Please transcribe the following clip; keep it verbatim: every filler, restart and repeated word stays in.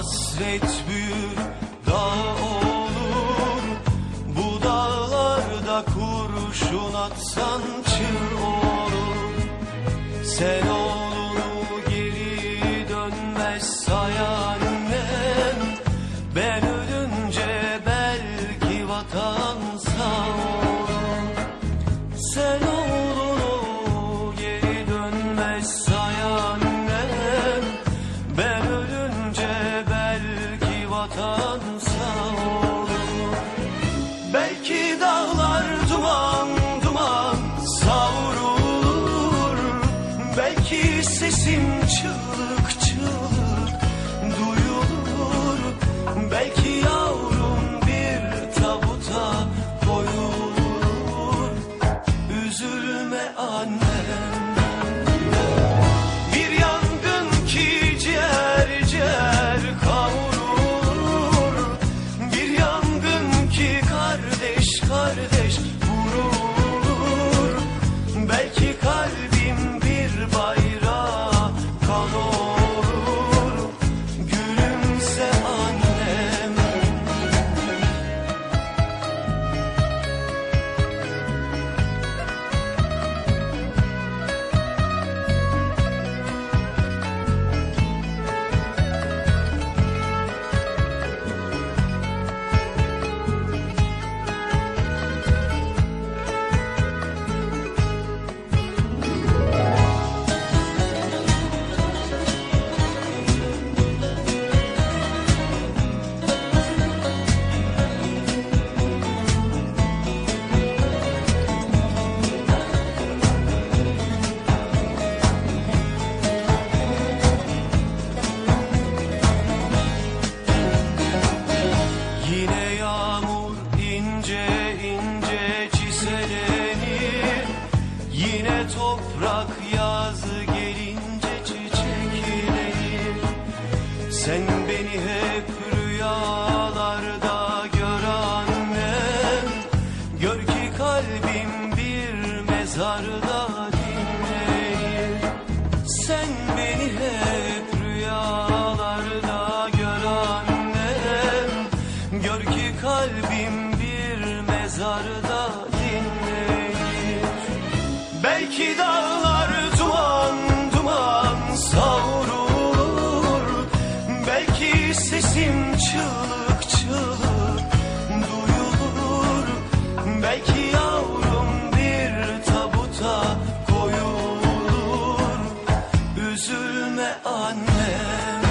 Hasret büyür, dağ olur. Bu dağlarda kurşun atsan çığ olur. Sen oğlunu geri dönmez say annem. Ben ölünce belki vatan sağ olur. Sen oğlunu geri dönmez say annem. Ben ölünce belki vatan sağ olur. Belki dağlar duman duman savrulur. Belki sesim çığlık çığlık duyulur. Belki yavrum bir tabuta koyulur. Üzülme annem. Bir yangın ki ciğer ciğer kavurur. Bir yangın ki kardeş kardeş vurur. Belki kalbim bir bayrağa kan olur. Gülümse annem. Yine yağmur ince ince çiselenir. Yine toprak yazı gelince çiçeklenir. Sen beni hep rüyalarda gör annem. Gör ki kalbim bir mezarda dinlenir. Sen beni hep rüyalarda gör annem. Gör ki kalbim bir mezarda dinlenir. Belki dağlar duman duman savrulur. Belki sesim çığlık çığlık duyulur. Belki yavrum bir tabuta koyulur. Üzülme annem.